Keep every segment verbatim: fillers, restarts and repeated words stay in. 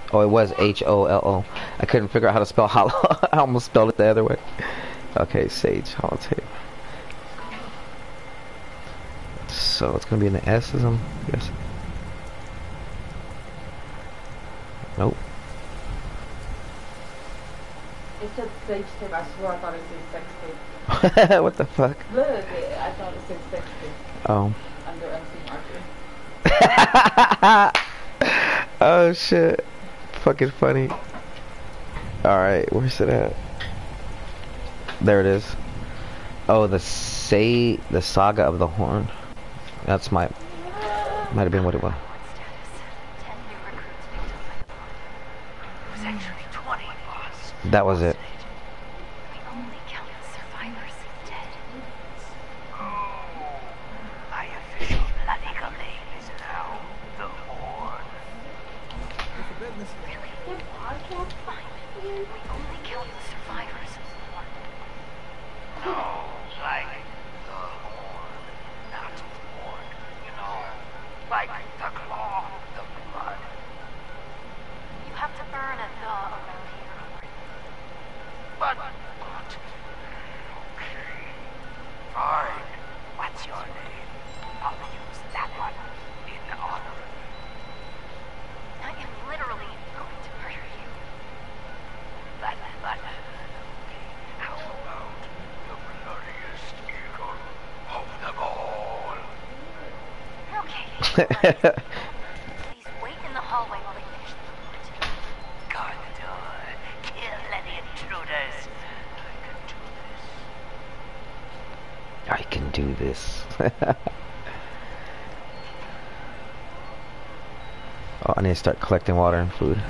Oh, it was H O L O. I couldn't figure out how to spell hollow. I almost spelled it the other way. Okay, Sage holotape. So it's gonna be in the S's, I'm guessing. Nope. It said Sage tape. I swear I thought it said sex tape. What the fuck? Look, it, I thought it said sex tape. Oh. Under M C Marker. Oh shit. Fucking funny. Alright, where's it at? There it is. Oh, the say the saga of the horn. That's my might have been what it was. That was it. Please wait in the hallway while they finish the report. Guard the door. Kill any intruders. I can do this. I can do this. Oh, I need to start collecting water and food.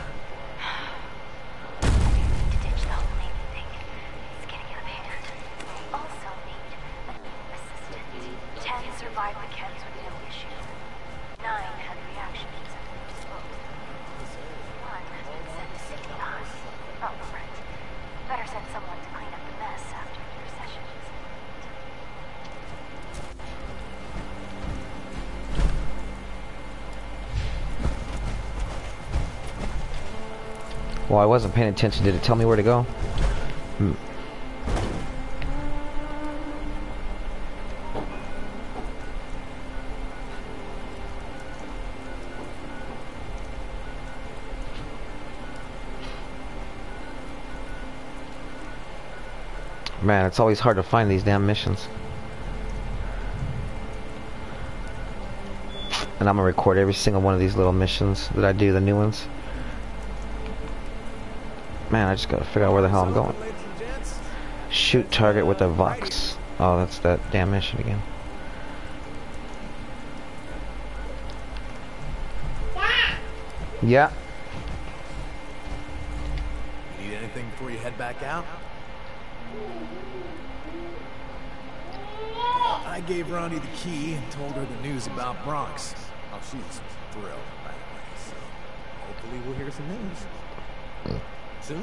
Well, I wasn't paying attention. Did it tell me where to go? Hmm. Man, it's always hard to find these damn missions. And I'm gonna record every single one of these little missions that I do, the new ones. Man, I just gotta figure out where the hell I'm going. Shoot target with a Vox. Oh, that's that damn mission again. Yeah. Need anything before you head back out? I gave Roni the key and told her the news about Bronx. Oh, she's thrilled, by the way, so hopefully we'll hear some news. Mm. Soon.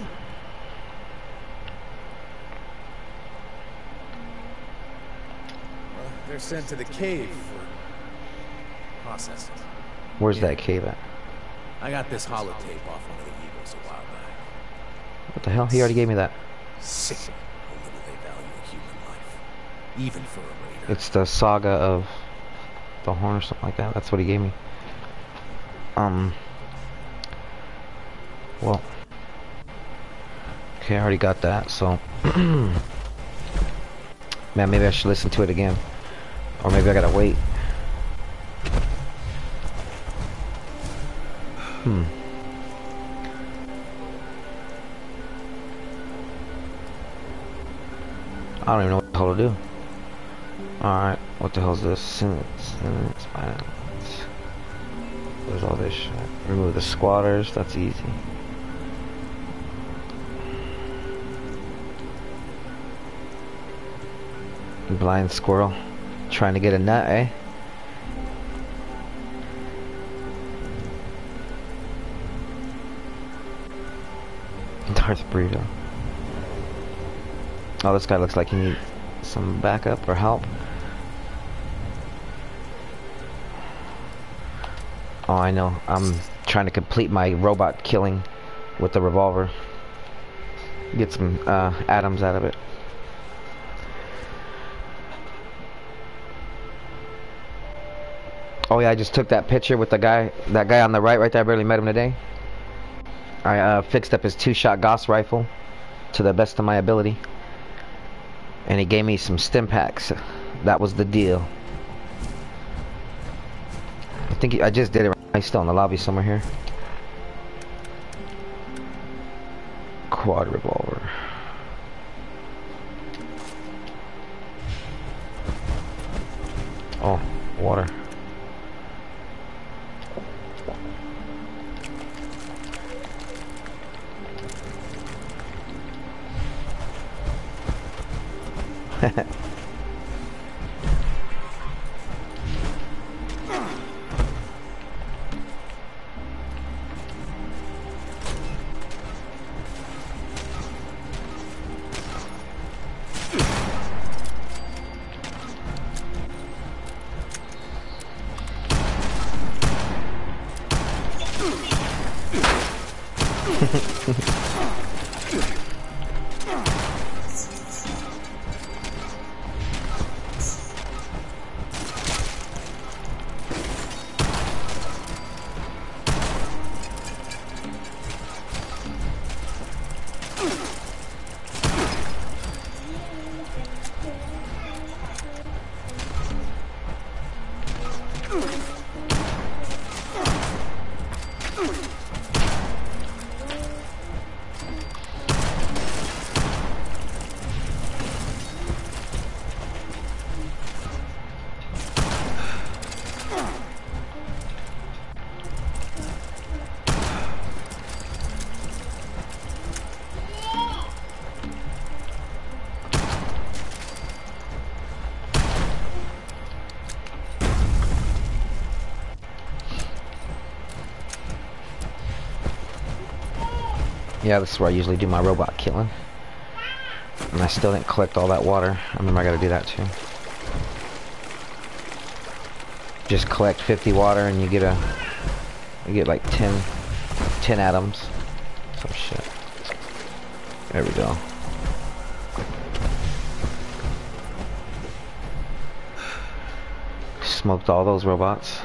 Well, they're sent to the cave for processing. Where's yeah. that cave at? I got this holotape off one of the Eagles a while back. What the hell? He already gave me that. Sick how little they value a human life. Even for a raider. It's the saga of the horn or something like that. That's what he gave me. Um. Well. Okay, I already got that, so... Man, maybe I should listen to it again. Or maybe I gotta wait. Hmm. I don't even know what the hell to do. Alright, what the hell is this? Sentence, sentence, violence. Where's all this shit? Remove the squatters, that's easy. Blind squirrel. Trying to get a nut, eh? Darth Burrito. Oh, this guy looks like he needs some backup or help. Oh, I know. I'm trying to complete my robot killing with the revolver. Get some uh, atoms out of it. Oh yeah, I just took that picture with the guy, that guy on the right, right there. I barely met him today. I uh, fixed up his two-shot Gauss rifle to the best of my ability, and he gave me some stim packs. That was the deal. I think he, I just did it. He's still in the lobby somewhere here. Quad revolver. Oh, water. Yeah, this is where I usually do my robot killing. And I still didn't collect all that water. I remember I gotta do that too. Just collect fifty water and you get a... You get like ten... ten atoms. Some shit. There we go. Smoked all those robots.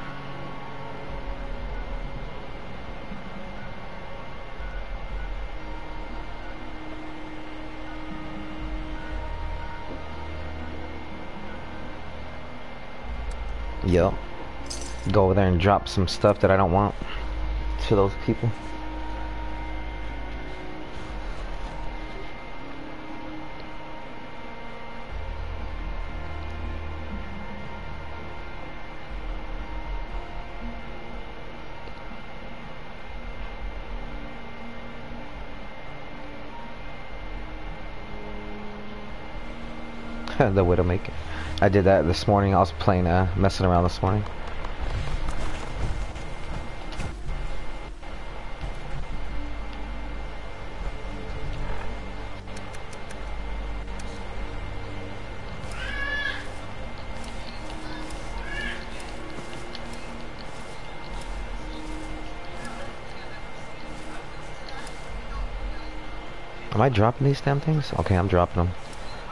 Yup. Go over there and drop some stuff that I don't want to those people. The Widowmaker. I did that this morning. I was playing, uh, messing around this morning. Am I dropping these damn things? Okay, I'm dropping them.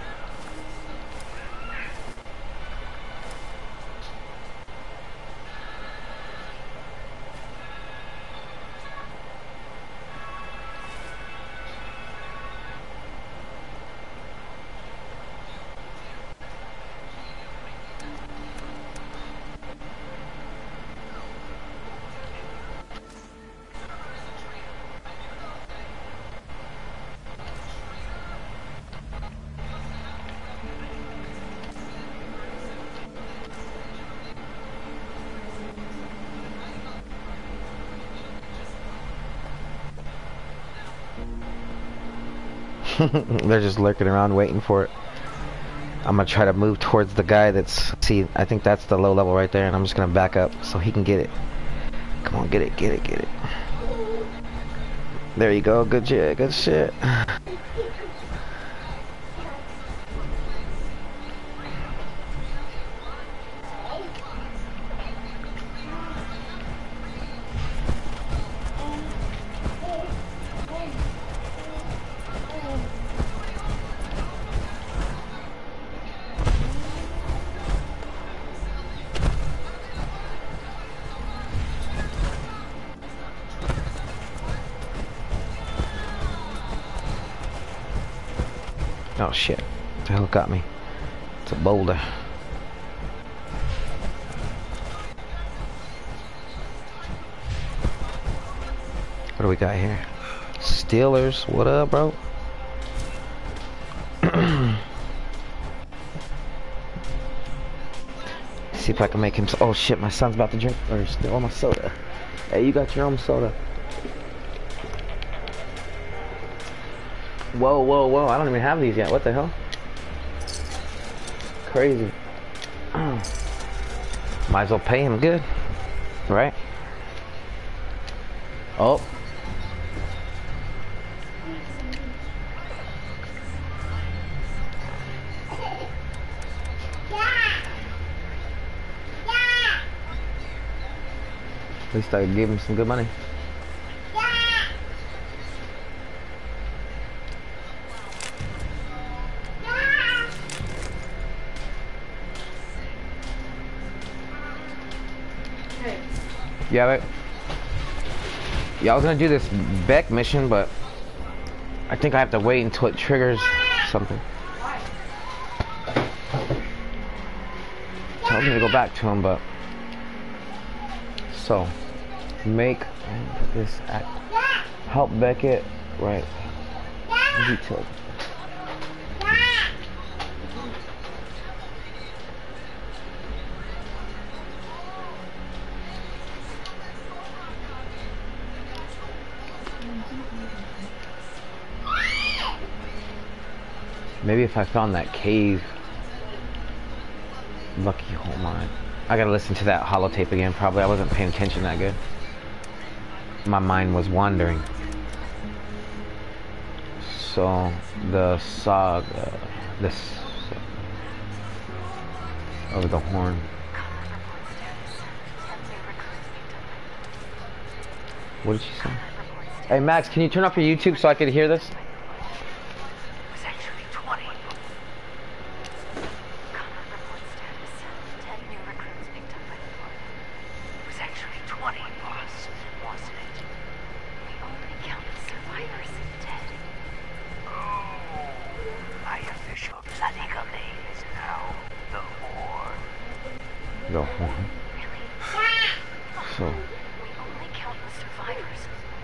They're just lurking around waiting for it. I'm gonna try to move towards the guy that's... See, I think that's the low level right there, and I'm just gonna back up so he can get it. Come on, get it, get it, get it. There you go, good shit, good shit. Oh shit. What the hell got me? It's a boulder. What do we got here? Steelers, what up, bro? See if I can make him. Oh shit, my son's about to drink or steal all my soda. Hey, you got your own soda. Whoa, whoa, whoa! I don't even have these yet. What the hell? Crazy. Might as well pay him good, right? Oh. At least I gave him some good money. Hey, Yeah, right. Yeah, I was gonna do this Beck mission, but I think I have to wait until it triggers something. why? Tells me to go back to him, but so make this act. Help Beckett, right? Detail. Maybe if I found that cave. Lucky hole mine. I gotta listen to that holotape again. Probably I wasn't paying attention that good. My mind was wandering. So the saga, this of the horn. What did she say? Hey Max, can you turn off your YouTube so I could hear this? The horn. So. We only count the survivors.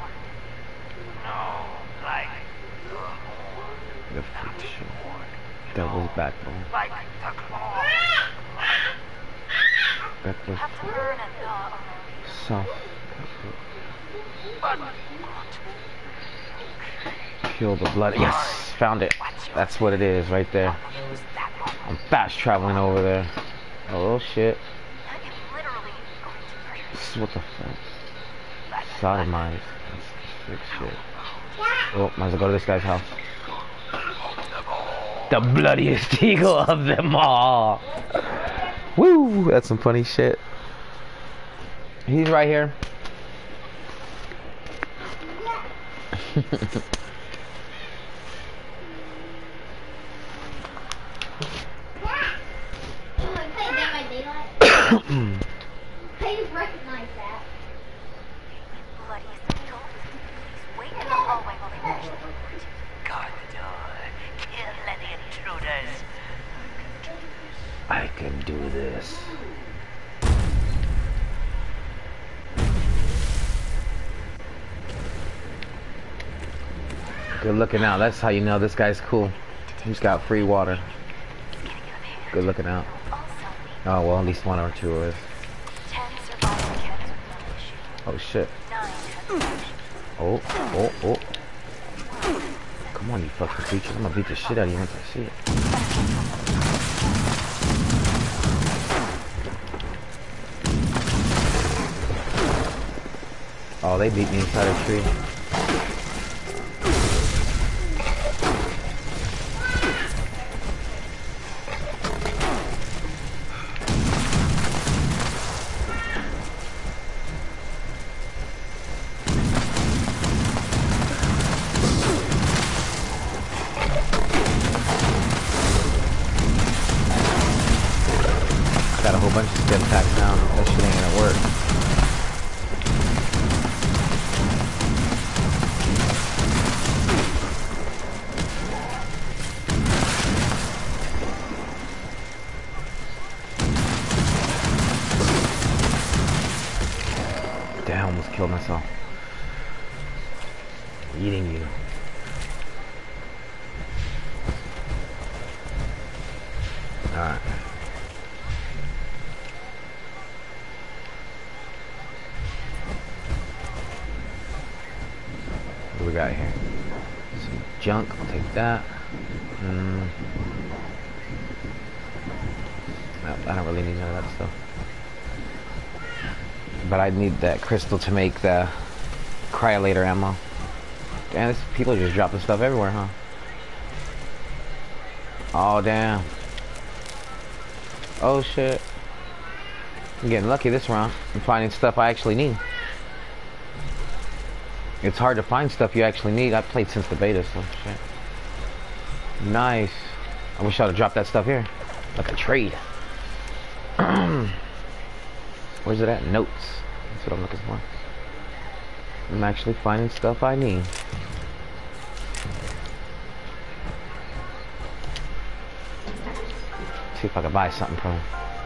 No, like the horn. The fiction. Devil's backbone. Like the claw. Reckless. Have to learn and uh, Soft. but Kill the blood. Yes, found it. That's what it is right there. use that one. I'm fast traveling over there. Oh shit. I am literally going to murder This is what the fuck. Sodomized. That's sick shit. Oh, might as well go to this guy's house. The bloodiest eagle of them all. Woo! That's some funny shit. He's right here. I just recognize that. bloodiest eagle. Please wait in the hallway while they finish the report. Guard the door. Kill any intruders. I can do this. Good looking out. That's how you know this guy's cool. He's got free water. Good looking out. Oh well, at least one or two of us. Ten surviving cats with no issue. Oh shit. Nine have Oh, oh, oh. Come on, you fucking creatures. I'm gonna beat the shit out of you once I see it. Oh, they beat me inside a tree. Got a whole bunch of stim packs now. That shit ain't gonna work. Eating you. Alright. What do we got here? Some junk, I'll take that. Mm. Nope, I don't really need none of that stuff. But I need that crystal to make the cryolator ammo. Damn, this, people are just dropping stuff everywhere, huh? Oh, damn. Oh, shit. I'm getting lucky this round. I'm finding stuff I actually need. It's hard to find stuff you actually need. I've played since the beta, so shit. Nice. I wish I would have dropped that stuff here. Like a trade. Where's it at? Notes. That's what I'm looking for. I'm actually finding stuff I need. See if I can buy something from him.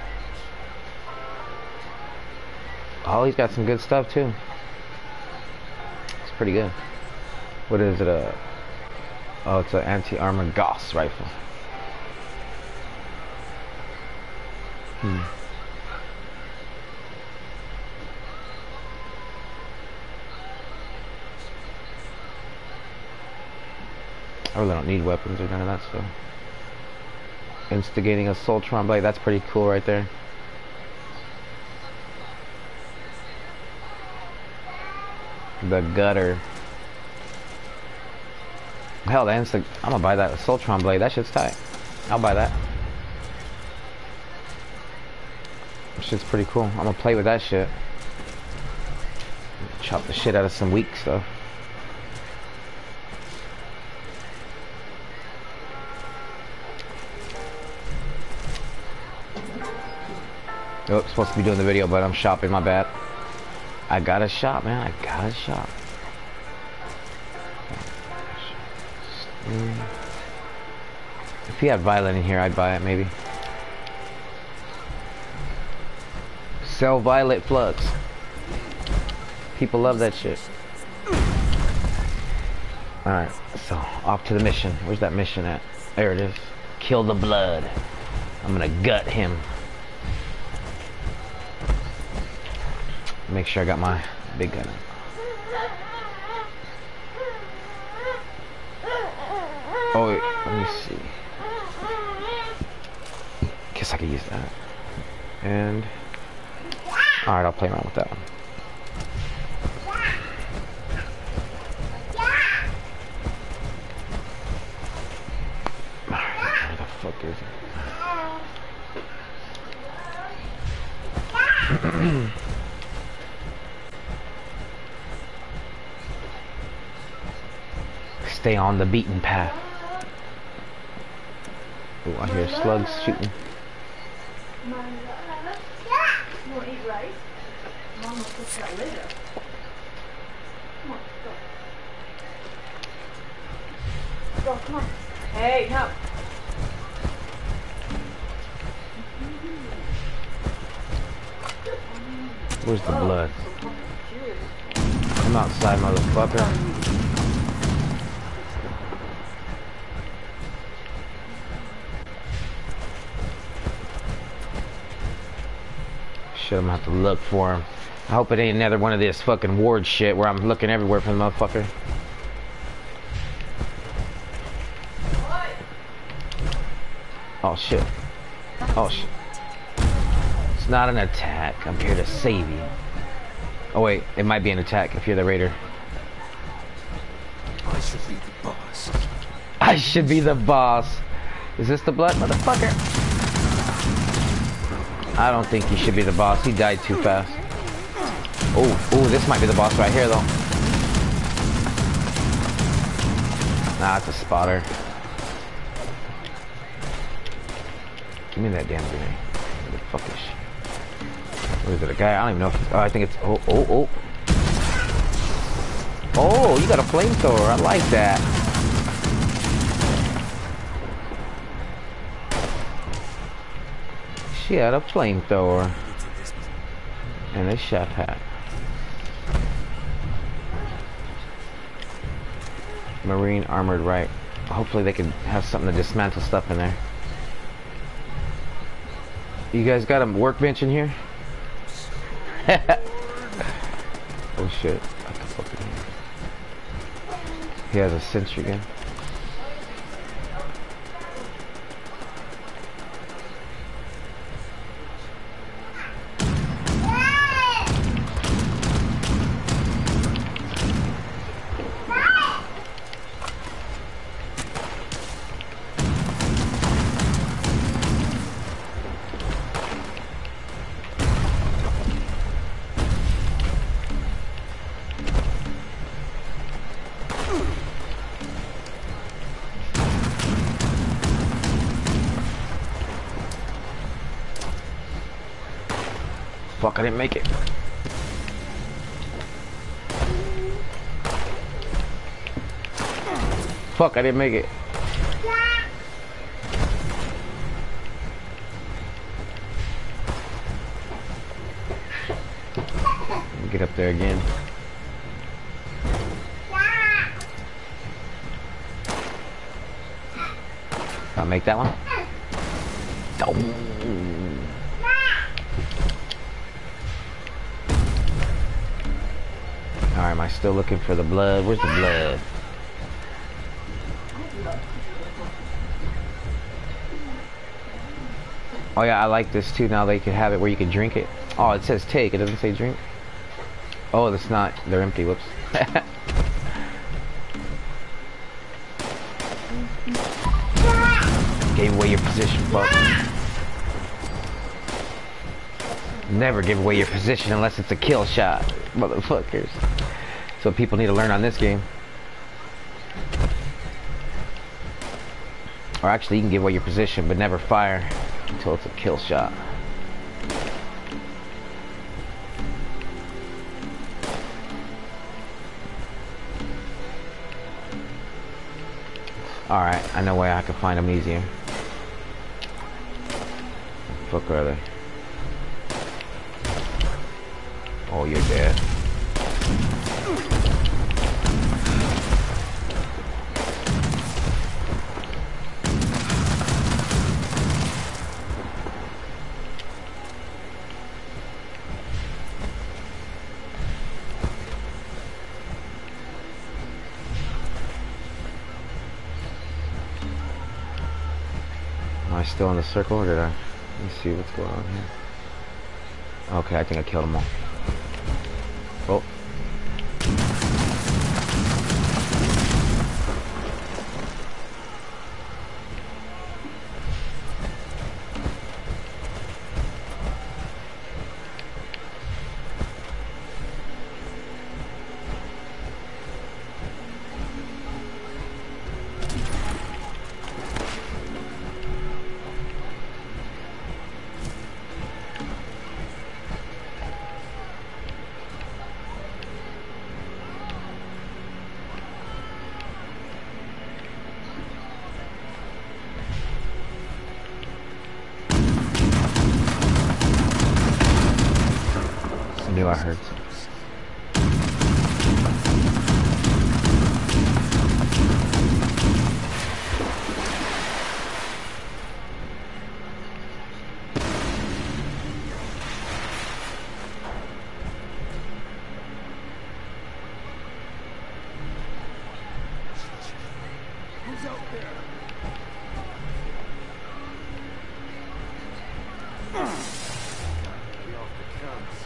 Oh, he's got some good stuff too. It's pretty good. What is it? Uh, oh, it's an anti-armor Gauss rifle. Hmm. I really don't need weapons or none of that stuff. Instigating a Soltron blade, that's pretty cool right there. The gutter. Hell, the insta I'm gonna buy that Soltron blade, that shit's tight. I'll buy that. That shit's pretty cool. I'm gonna play with that shit. Chop the shit out of some weak stuff. Oh, supposed to be doing the video, but I'm shopping, my bad. I gotta shop, man. I gotta shop. If he had Violet in here, I'd buy it, maybe. Sell Violet Flux. People love that shit. Alright, so off to the mission. Where's that mission at? There it is. Kill the blood. I'm gonna gut him. Make sure I got my big gun. Oh, wait, let me see. Guess I could use that. And alright, I'll play around with that one. Alright, where the fuck is it? Stay on the beaten path. Oh, I hear slugs shooting. You want to eat rice? Mom will cook that later. Come on, go. Go, come on. Hey, no. Where's the blood? Come outside, motherfucker. Shit, I'm gonna have to look for him. I hope it ain't another one of this fucking ward shit where I'm looking everywhere for the motherfucker. Oh shit. Oh shit. It's not an attack. I'm here to save you. Oh wait, it might be an attack if you're the raider. I should be the boss. I should be the boss. Is this the blood, motherfucker? I don't think he should be the boss. He died too fast. Oh, oh, this might be the boss right here, though. Nah, it's a spotter. Give me that damn grenade. What the fuck is she? What is it, a guy? I don't even know if it's... Oh, I think it's... Oh, oh, oh. Oh, you got a flamethrower. I like that. She had a flamethrower and a chef hat. Marine armored right. Hopefully they can have something to dismantle stuff in there. You guys got a workbench in here? Oh shit. I can fucking hear. He has a sentry gun. Fuck, I didn't make it. Fuck, I didn't make it. Get up there again. I'll make that one. Oh. Alright, am I still looking for the blood? Where's the blood? Oh yeah, I like this too. Now they can have it where you can drink it. Oh, it says take. It doesn't say drink. Oh, that's not. They're empty. Whoops. Gave away your position, fuck. Never give away your position unless it's a kill shot, motherfuckers. So people need to learn on this game. Or actually, you can give away your position, but never fire until it's a kill shot. Alright, I know where I can find them easier. Fuck are they? Oh, you're dead. Am I still in the circle, or did I? Let me see what's going on here. Okay, I think I killed them all. Oh. I knew I heard something. Who's out there? Be off the comes.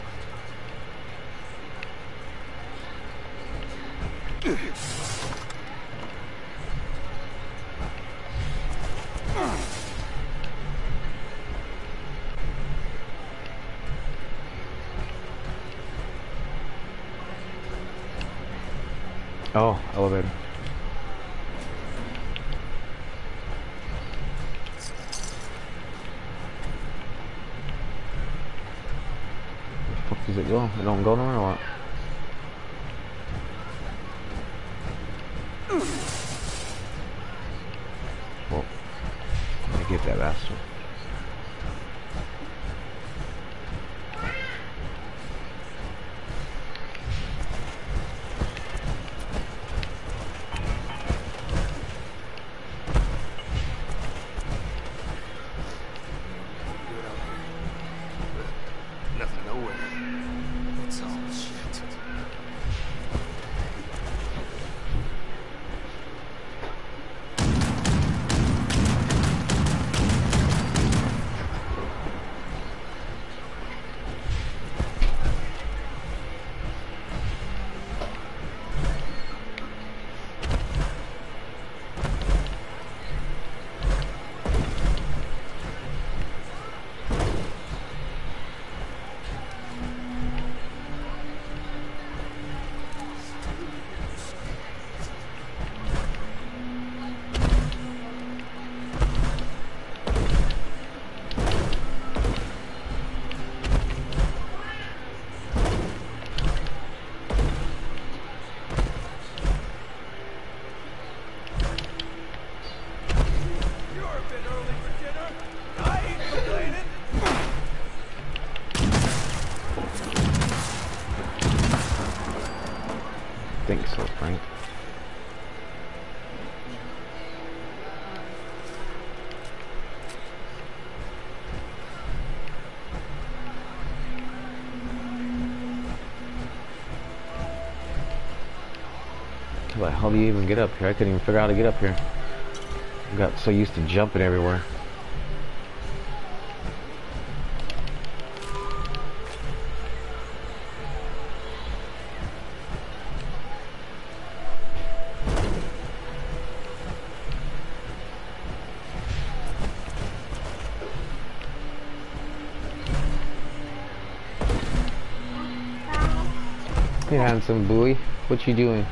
Oh, elevator. Where the fuck does it go? It don't go nowhere or what? Well, let me get that bastard. think so, Frank. How the hell do you even get up here? I couldn't even figure out how to get up here. I got so used to jumping everywhere. Hey, handsome boy. What you doing?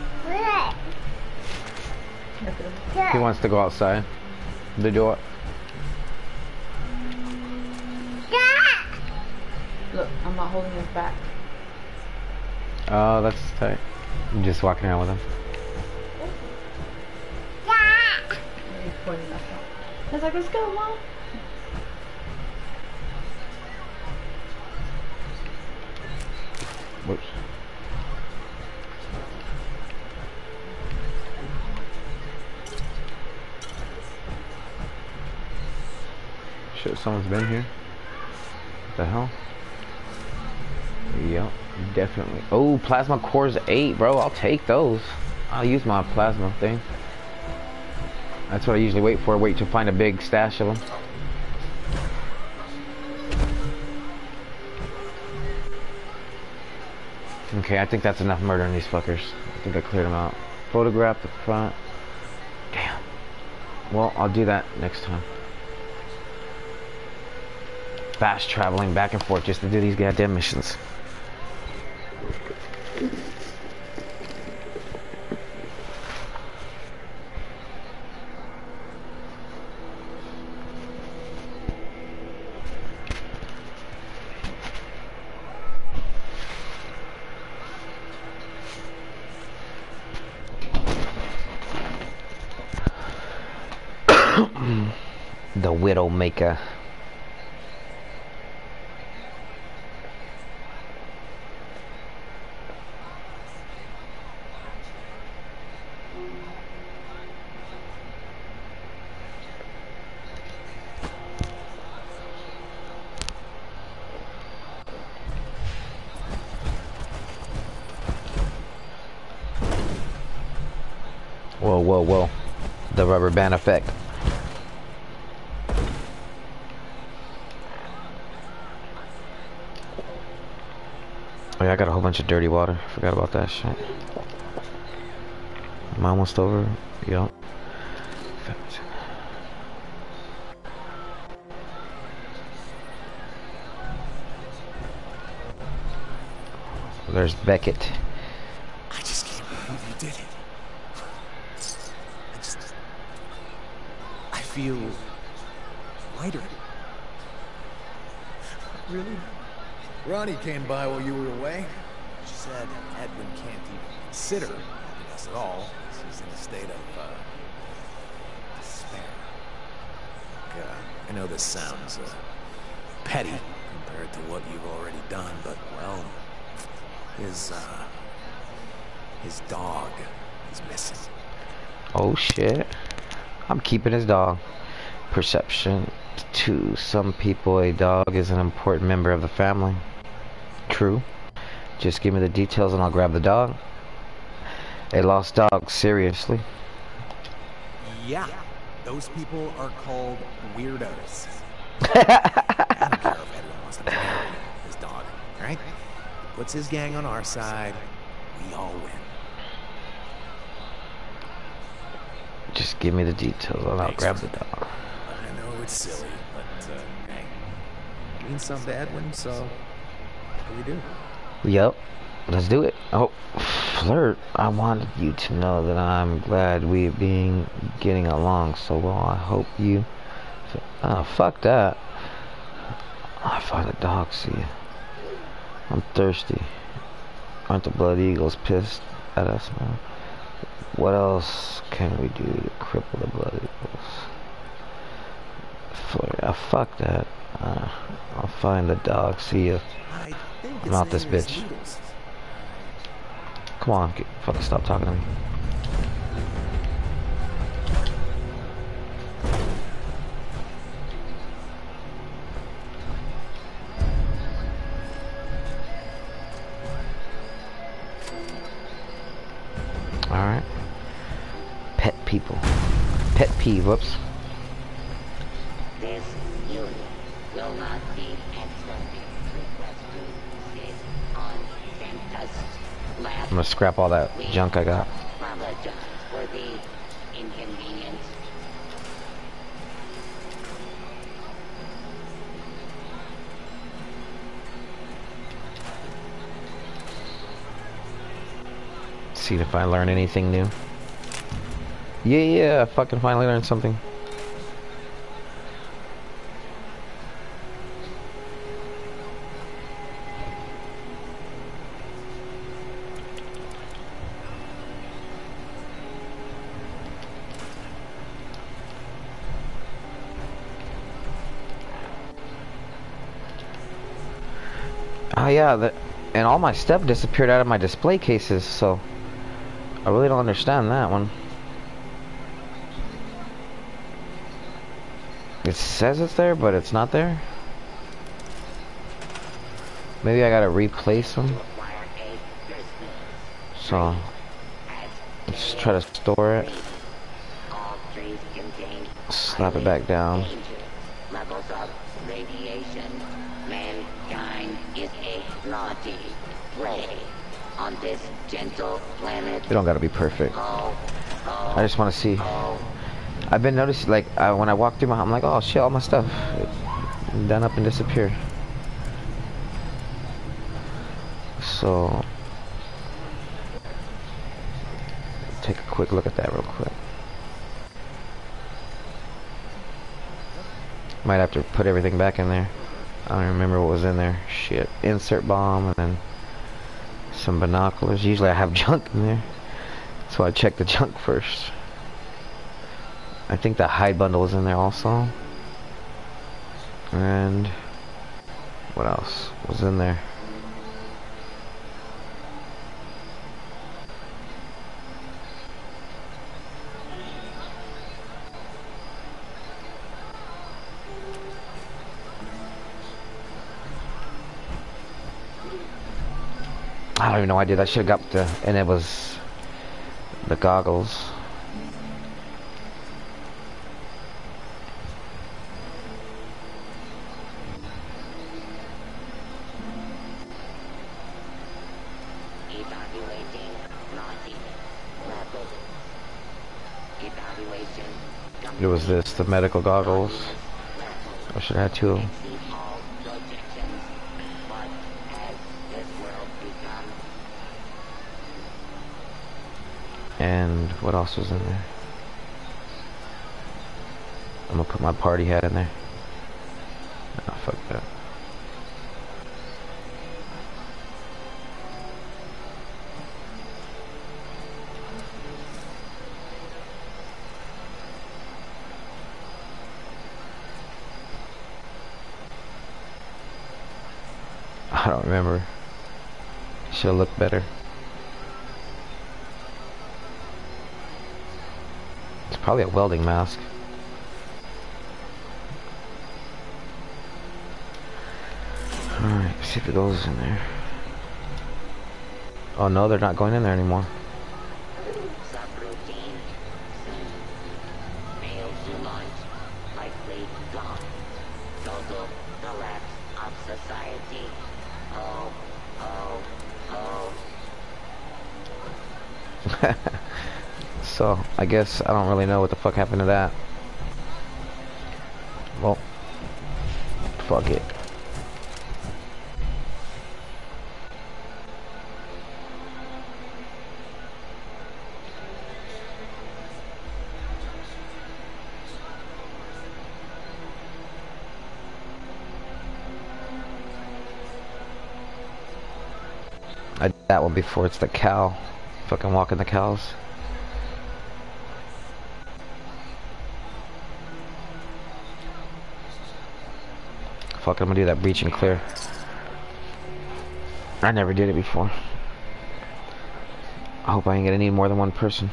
He wants to go outside. The door. Look, I'm not holding his back. Oh, that's tight. I'm just walking around with him. He's pointing back out. I was like, let's go, Mom. Whoops. Shit, someone's been here. What the hell? Yep, definitely. Oh, plasma cores eight, bro. I'll take those. I'll use my plasma thing. That's what I usually wait for. Wait to find a big stash of them. Okay, I think that's enough murdering these fuckers. I think I cleared them out. Photograph the front. Damn. Well, I'll do that next time. Fast traveling back and forth just to do these goddamn missions. The Widowmaker. Whoa, whoa, whoa. The rubber band effect. Oh yeah, I got a whole bunch of dirty water. Forgot about that shit. Am I almost over? Yup. There's Beckett. I just can't believe you did it. I just... I feel... lighter. Really? Ronnie came by while you were away. She said Edwin can't even consider helping us at all. He's in a state of, uh... despair. Look, uh, I know this sounds, uh... petty compared to what you've already done, but, well... His, uh... his dog is missing. Oh shit. I'm keeping his dog. Perception. To some people, a dog is an important member of the family. True. Just give me the details and I'll grab the dog. A lost dog, seriously. Yeah. Those people are called weirdos. I don't care if Edwin wants to marry his dog, right? Puts his gang on our side, we all win. Just give me the details and I'll grab the dog. I know it's silly, but, uh, hey, it means something to Edwin, so what do we do? Yep. Let's do it. Oh, Flirt, I wanted you to know that I'm glad we're being getting along so well. I hope you... Oh, fuck that. I find a dog, see you. I'm thirsty. Aren't the Blood Eagles pissed at us, man? What else can we do to cripple the Blood Eagles? Flirt, uh, fuck that. Uh, I'll find the dog, see you. I think I'm out this bitch. Come on, get, fucking stop talking to me. Alright. Pet people. Pet peeve, whoops. This unit will not be accepting request to sit on campus. Last I'm gonna scrap all that week, junk I got. apologize for the inconvenience. See if I learn anything new. Yeah, yeah, I fucking finally learned something. Oh yeah, the, and all my stuff disappeared out of my display cases, so I really don't understand that one. It says it's there, but it's not there. Maybe I gotta replace them. So let's try to store it. Slap it back down. Levels of radiation. Mankind is a naughty prey on this gentle planet. They don't gotta be perfect. Oh, oh, I just want to see. oh. I've been noticing, like, I, when I walk through my, I'm like, oh shit, all my stuff it done up and disappeared. So, take a quick look at that real quick. Might have to put everything back in there. I don't remember what was in there. Shit. Insert bomb and then some binoculars. Usually I have junk in there, so I check the junk first. I think the hide bundle is in there also. And what else was in there? I don't even know why I did. I should have got the, and it was the goggles. Evaluating naughty level. Evaluation. It was this, the medical goggles. I should have had two of them. Exceed all projections. What has this world become? And what else was in there? I'm gonna put my party hat in there. Oh, fuck that. I don't remember. Should have looked better. It's probably a welding mask. Alright, see if it goes in there. Oh no, they're not going in there anymore. Subroutine. Failed to launch. Likely gone. Total collapse of society. Oh, oh, oh. So, I guess I don't really know what the fuck happened to that. Well, fuck it. I did that one before. It's the cow. Fucking walking the cows. Fuck, I'm gonna do that breach and clear. I never did it before. I hope I ain't gonna need more than one person.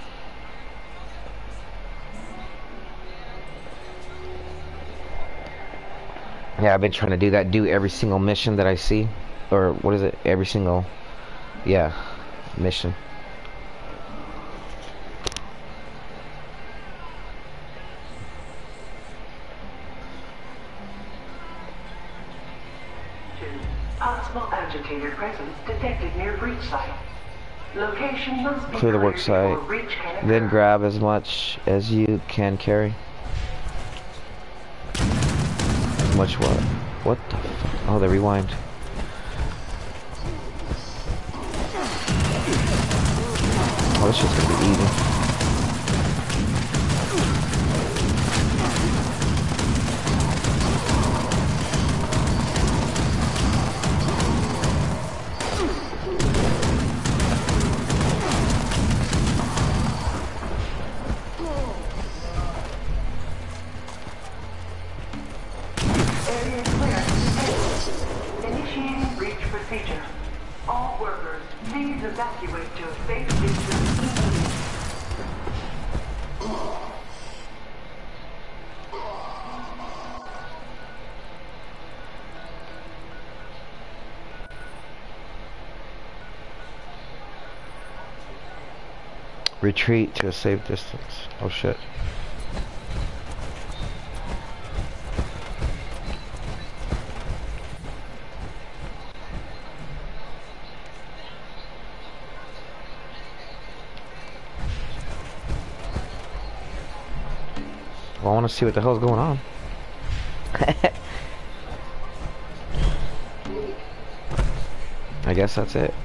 Yeah, I've been trying to do that. Do every single mission that I see. Or what is it? Every single... Yeah. Mission. Possible agitator presence detected near breach site. Location must be Clear the work cleared site. before breach can occur. Then grab as much as you can carry. As much what? What the fuck? Oh, they rewind. Oh, this shit's gonna be easy. Area clear. Initiating breach procedure. All workers, please evacuate to a safe distance immediately. Retreat to a safe distance. Oh shit. Well, I want to see what the hell's going on. I guess that's it.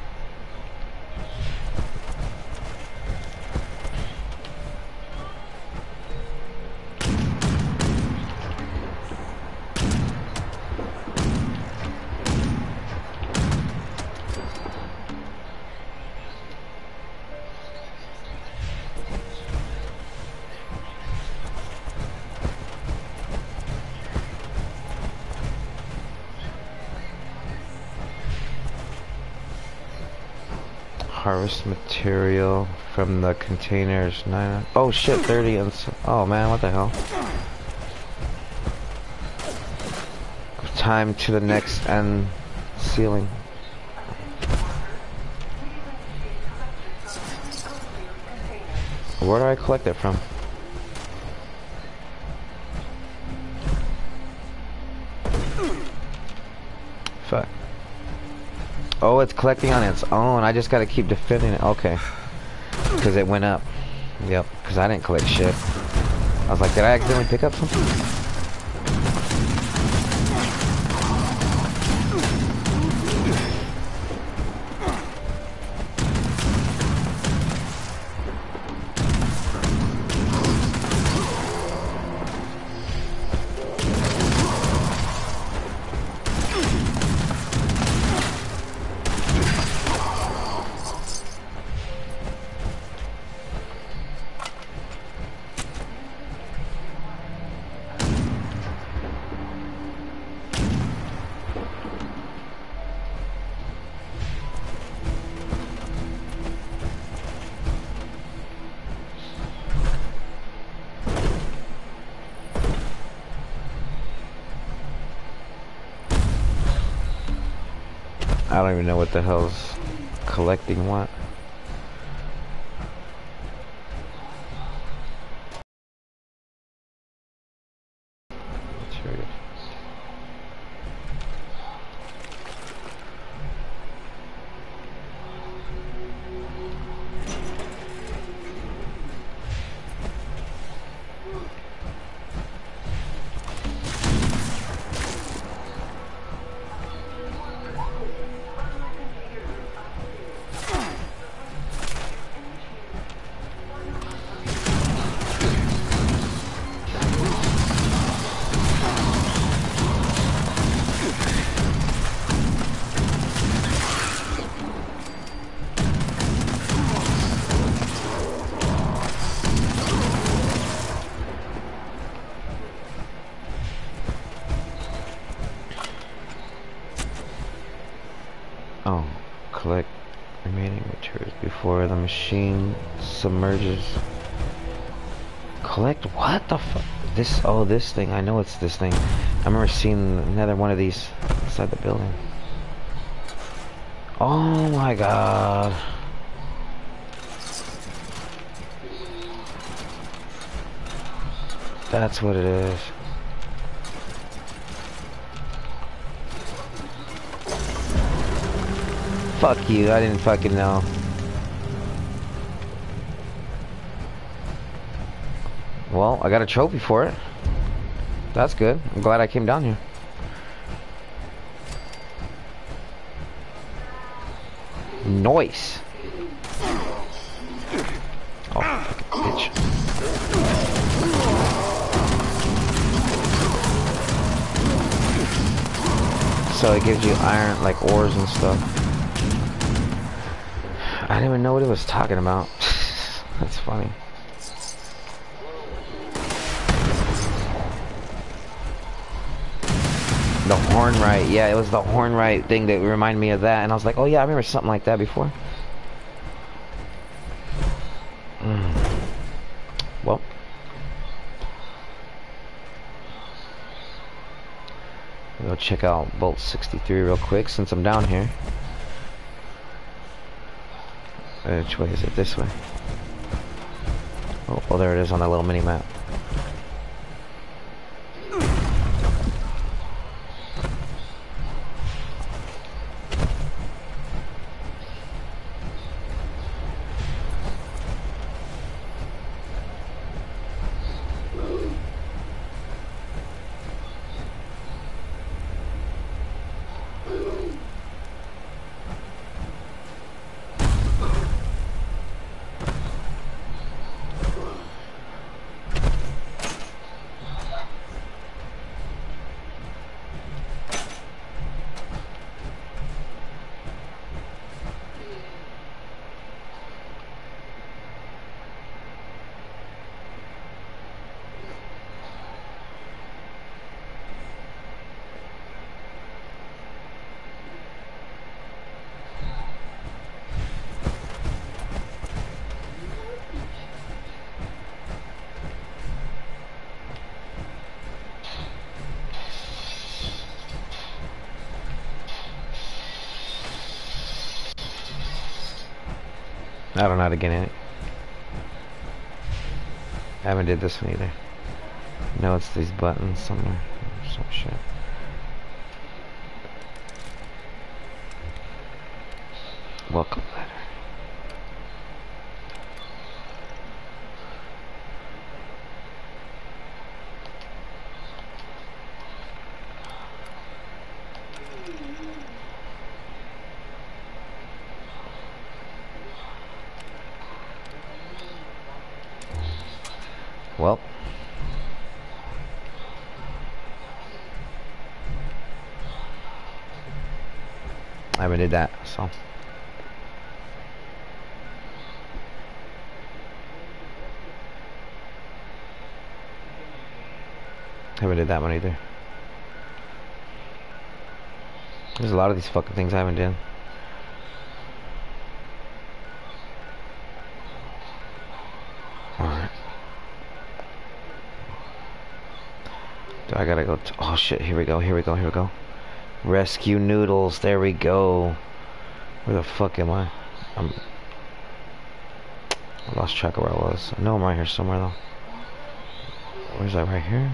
Harvest material from the containers. Nine. Oh shit, thirty and so, oh man, what the hell? Time to the next end ceiling. Where do I collect it from? Fuck. Oh, it's collecting on its own. I just gotta keep defending it. Okay. Because it went up. Yep. Because I didn't collect shit. I was like, did I accidentally pick up something? I don't even know what the hell's collecting what. machine submerges. Collect what the fuck? This, oh, this thing. I know it's this thing. I remember seeing another one of these inside the building. Oh my god. That's what it is. Fuck you, I didn't fucking know. Well, I got a trophy for it. That's good. I'm glad I came down here. Nice. Oh, fucking bitch. So it gives you iron, like ores and stuff. I didn't even know what he was talking about. That's funny. The Hornwright, yeah, it was the Hornwright thing that reminded me of that, and I was like, oh yeah, I remember something like that before. Mm. Well. I'll go check out Vault sixty-three real quick since I'm down here. Which way is it? This way. Oh, oh, there it is on that little mini map. I don't know how to get in it. I haven't did this one either. No, it's these buttons somewhere. Some shit. Welcome letter. Well, I haven't did that, so haven't did that one either. There's a lot of these fucking things I haven't done. Alright. I gotta go to, oh shit, here we go, here we go, here we go. Rescue noodles, there we go. Where the fuck am I? I'm, I lost track of where I was. I know I'm right here somewhere though. Where's that, right here?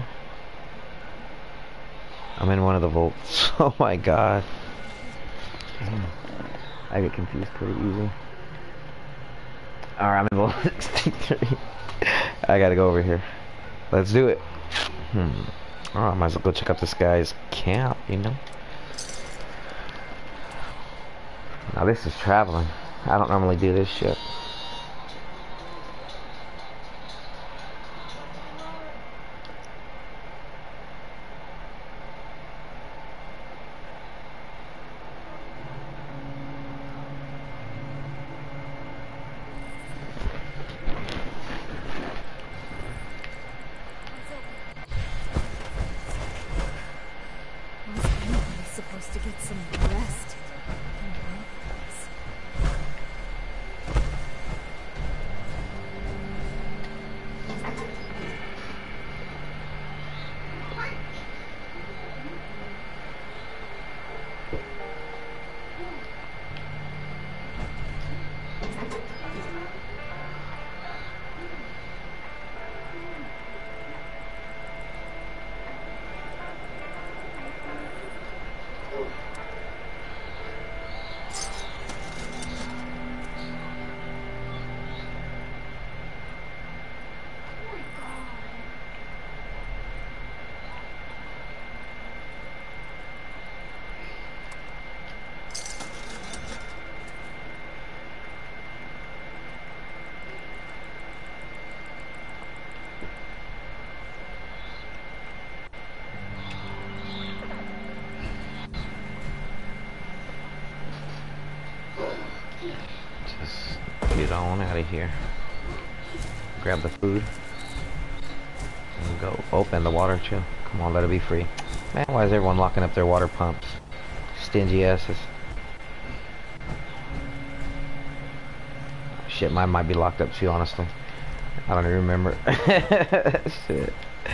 I'm in one of the vaults. Oh my god. Damn. I get confused pretty easy. Alright, I'm in vault sixty-three. I gotta go over here. Let's do it. Hmm. Oh, I might as well go check out this guy's camp, you know? Now this is traveling. I don't normally do this shit. Supposed to get some rest. it on out of here. Grab the food. And go open the water chill. Come on, let it be free. Man, why is everyone locking up their water pumps? Stingy asses. Shit, mine might be locked up too, honestly. I don't even remember. Shit.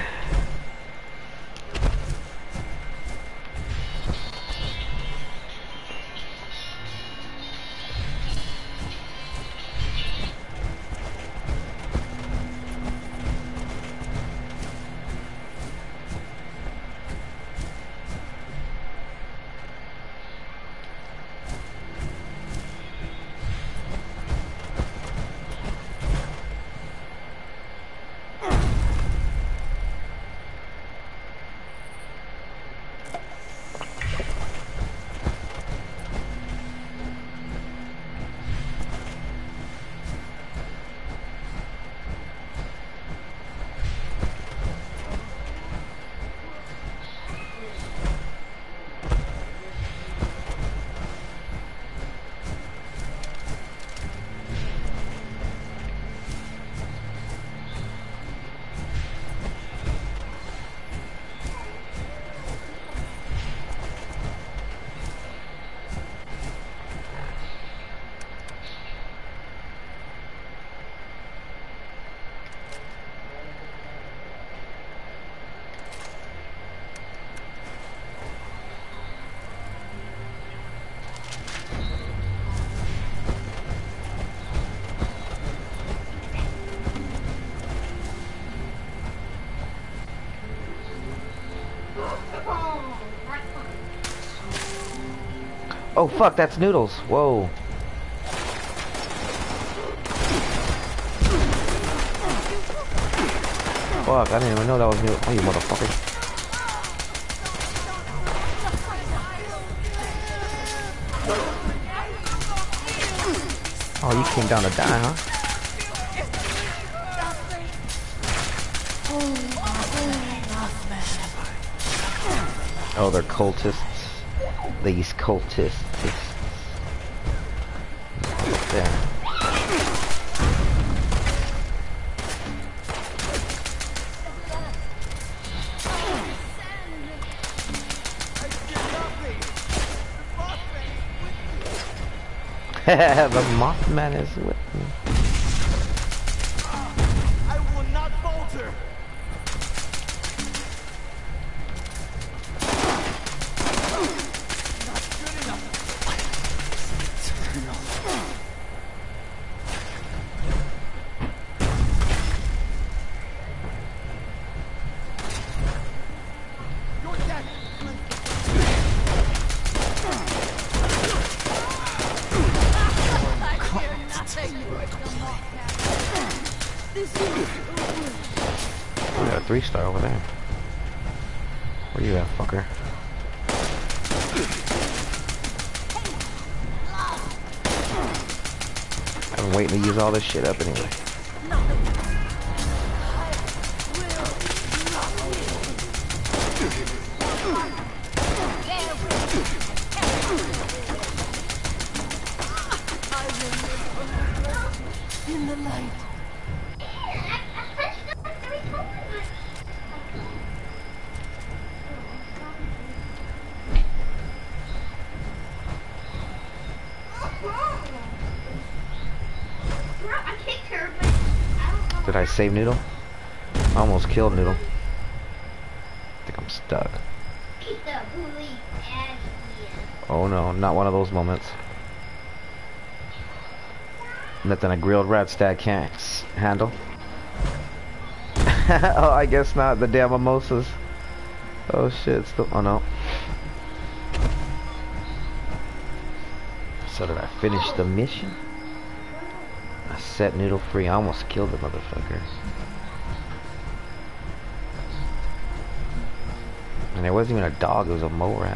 Oh fuck, that's Noodles. Whoa. Fuck, I didn't even know that was Noodles. Oh, you motherfucker. Oh, you came down to die, huh? Oh, they're cultists. These cultists. There. The Mothman is with me. I will not falter. I got a three star over there. Where you at, fucker? I've been waiting to use all this shit up anyway. In the light. Did I save Noodle? I almost killed Noodle. I think I'm stuck. Oh no, not one of those moments. Nothing a grilled rat stat can't handle. Oh, I guess not. The damn mimosas. Oh shit, still. Oh no. So did I finish the mission? I set Noodle free. I almost killed the motherfucker. And it wasn't even a dog, it was a mole rat.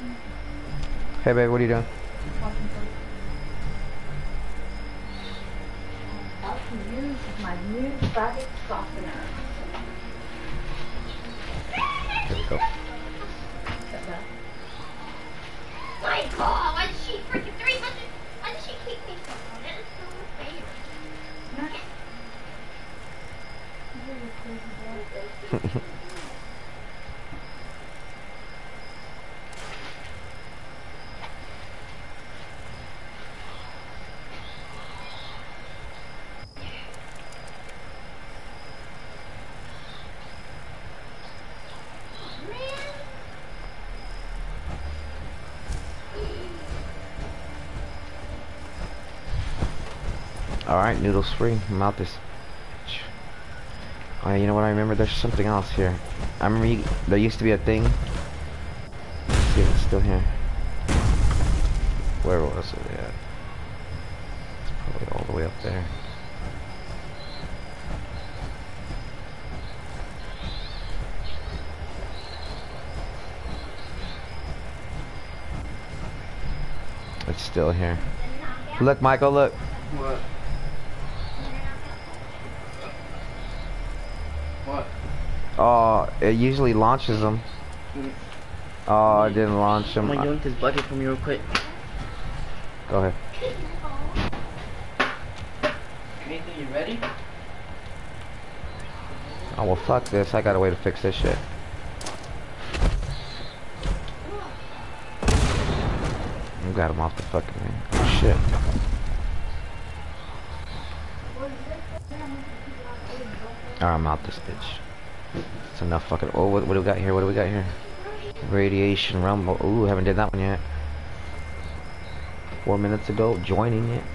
Hey babe, what are you doing? to use my new fabric softener. Here we go. Cut that. My God, why did she freaking three hundred? Why did she kick me? That is so unfair. Alright, noodles free. I'm out this. Oh, yeah, you know what? I remember there's something else here. I remember you, there used to be a thing. Let's see if it's still here. Where was it at? It's probably all the way up there. It's still here. Look, Michael, look. What? What? Oh, it usually launches them. Mm. Oh, it didn't launch them. I'm gonna yoink this bucket from you real quick. Go ahead. Nathan, you ready? Oh, well, fuck this. I got a way to fix this shit. You got him off the fucking thing. Oh, shit. Alright, I'm out this bitch. It's enough fucking. Oh, what, what do we got here? What do we got here? Radiation rumble. Ooh, haven't did that one yet. Four minutes ago, joining it.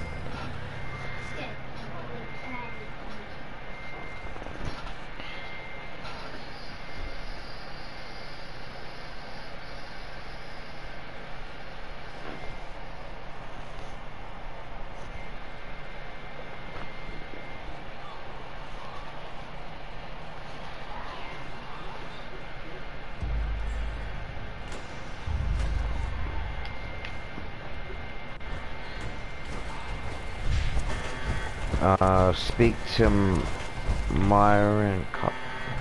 Uh, speak to Myron. Co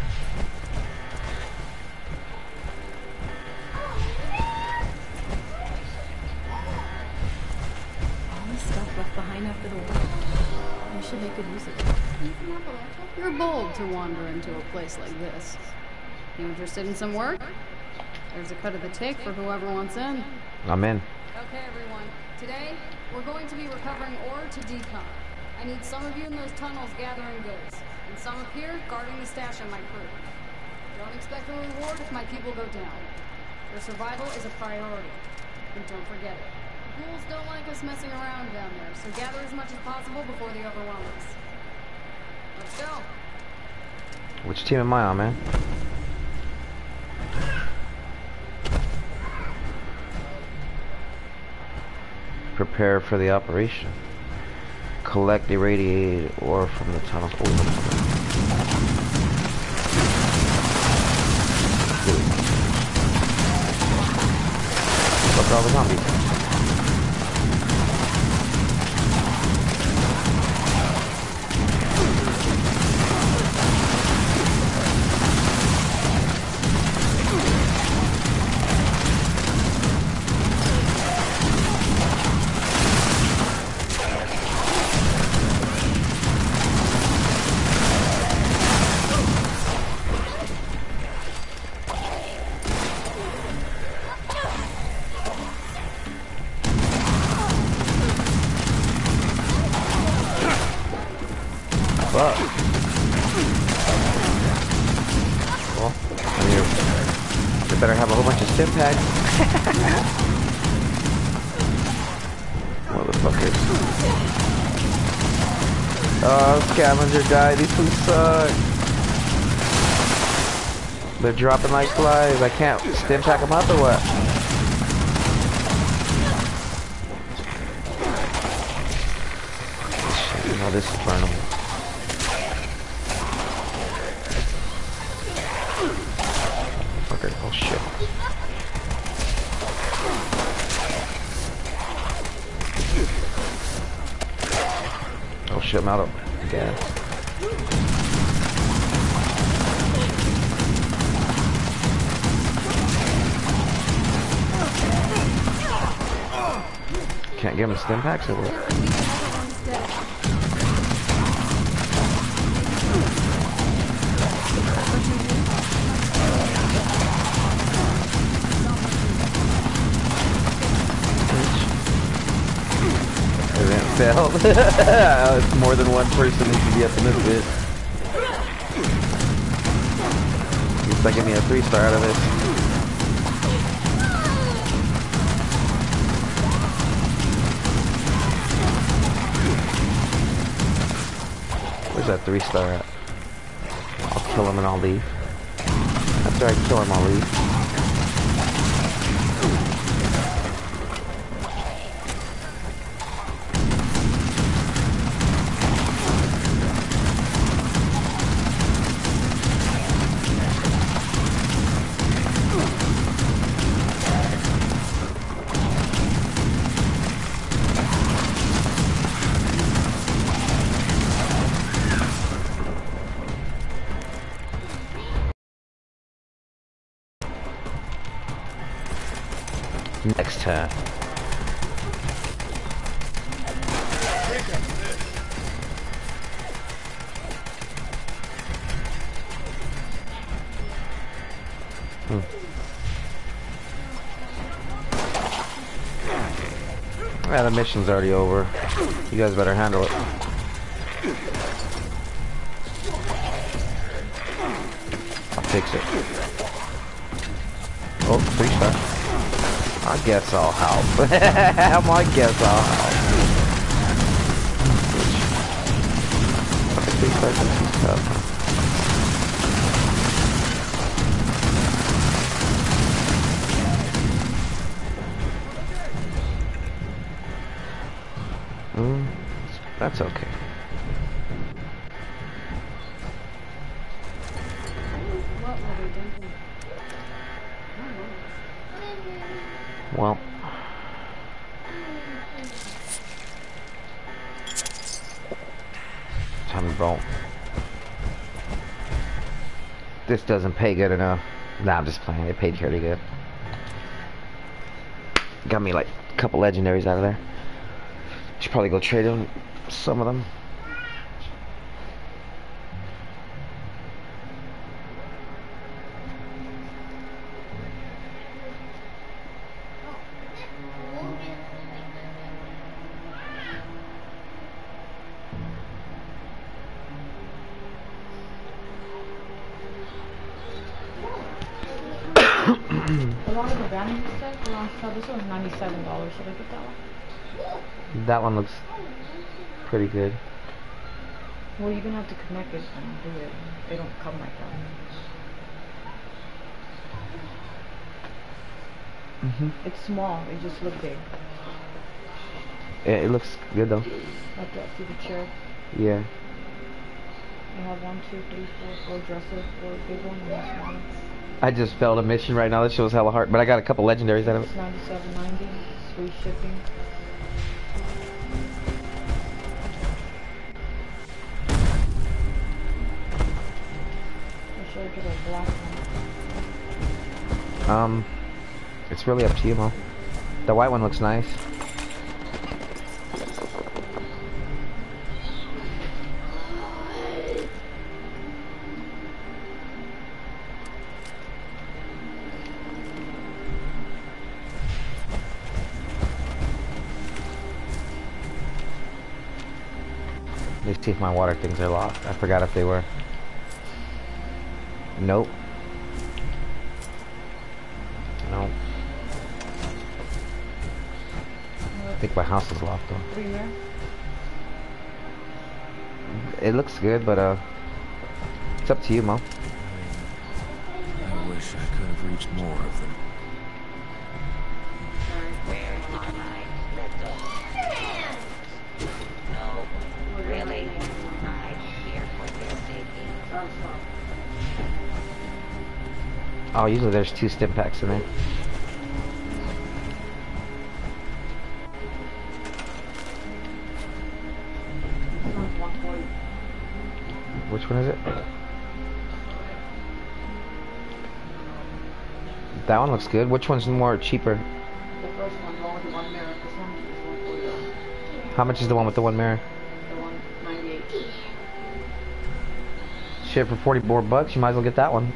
All the stuff left behind after the war. You should make good use of it. You're bold to wander into a place like this. You interested in some work? There's a cut of the take for whoever wants in. I'm in. Okay, everyone. Today, we're going to be recovering ore to decon. I need some of you in those tunnels gathering goods, and some up here guarding the stash on my crew. Don't expect a reward if my people go down. Their survival is a priority, and don't forget it. The ghouls don't like us messing around down there, so gather as much as possible before they overwhelm us. Let's go. Which team am I on, man? Prepare for the operation. Collect irradiated ore from the tunnels. Oh, look at all the zombies. Fuck. Well, I mean, you better have a whole bunch of stim packs. Motherfuckers. Oh, scavenger guy, these things suck. They're dropping like flies. I can't stim pack them up or what? Oh, this is burning. Oh shit. Oh shit, I'm out of gas. Can't give him stim packs or what? Event failed. It's more than one person needs to be up in this bit. At least I give me a three star out of this. Where's that three star at? I'll kill him and I'll leave. After I kill him, I'll leave. Next turn. Hmm. Yeah, the mission's already over. You guys better handle it. I'll fix it. Oh, three star. I guess I'll help. I guess I'll help. Three stars and some stuff. Mm, that's okay. Well, time to roll. This doesn't pay good enough. Nah, I'm just playing. It paid pretty good. Got me like a couple legendaries out of there. Should probably go trade them some of them. A lot of the branding stuff, the last time, this one was ninety-seven dollars. Should I get that one? That one looks pretty good. Well, you're gonna have to connect it and do it. They don't come like that. Mm-hmm. It's small. It just looks big. Yeah, it looks good though. Like that, see the chair? Yeah. You have one, two, three, four, four dresses, four big one, and one small one. I just failed a mission right now. That shit was hella hard, but I got a couple legendaries out of it. It's ninety-seven ninety. Free shipping. I should get a black one. Um, it's really up to you, Mo. The white one looks nice. Let me see if my water things are locked. I forgot if they were. Nope. Nope. I think my house is locked though. Premier? It looks good, but uh, it's up to you, Mo. I wish I could have reached more of them. Where's my little? No, really? I'm here for their safety. Oh, usually there's two stim packs in there. Which one is it? That one looks good. Which one's more cheaper? The first one, the one with the one mirror. This one is one forty dollars. How much is the one with the one mirror? The one ninety-eight. Shit, for forty more bucks, you might as well get that one.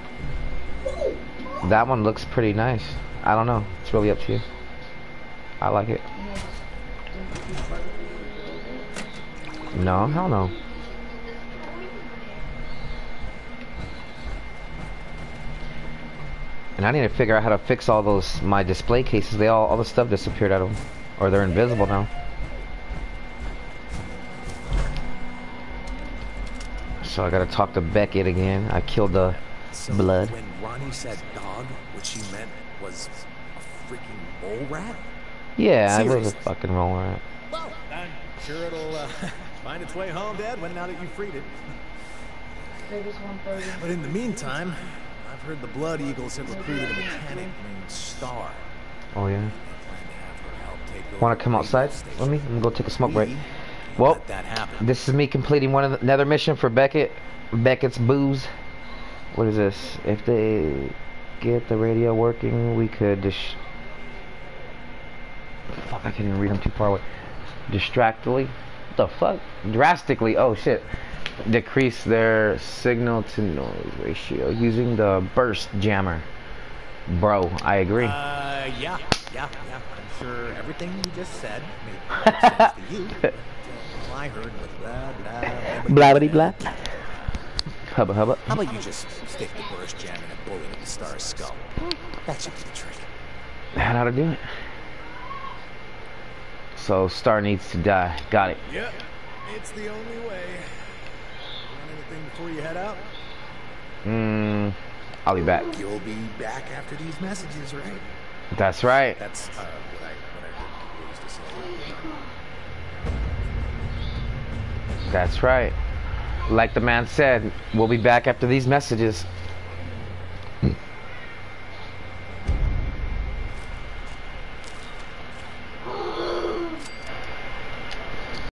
That one looks pretty nice. I don't know. It's really up to you. I like it. No, hell no. And I need to figure out how to fix all those my display cases. They all all the stuff disappeared out of them, or they're invisible now. So I gotta talk to Beckett again. I killed the So blood. when Ronnie said dog, what she meant was a freaking mole rat? Yeah, I was a Seriously? fucking roll rat. Well, I'm sure it'll uh, find its way home, Dad, when now that you freed it. Vegas one thirty. But in the meantime, I've heard the Blood Eagles have recruited a mechanic named Star. Oh yeah. They plan to have her help take over Wanna come the outside radio with me? station. I'm gonna go take a smoke break. We Well, let that happen. this is me completing one of the, another mission for Beckett. Beckett's booze. What is this? If they get the radio working, we could dis. Fuck! I can't even read them too far away. Distractly. What the fuck? Drastically. Oh shit. Decrease their signal to noise ratio using the burst jammer. Bro, I agree. Uh, yeah, yeah, yeah. I'm sure everything you just said made perfect sense to you. But, uh, all I heard was blah, blah, Blah blah blah. Hubba hubba. How about you just stick the burst jam and a bullet in the Star's skull? That should be the trick. How to do it. So Star needs to die. Got it. Yep, it's the only way. Want anything before you head out? Mmm. I'll be back. You'll be back after these messages, right? That's right. That's uh, what I what I heard people used to say. That's right. Like the man said, we'll be back after these messages.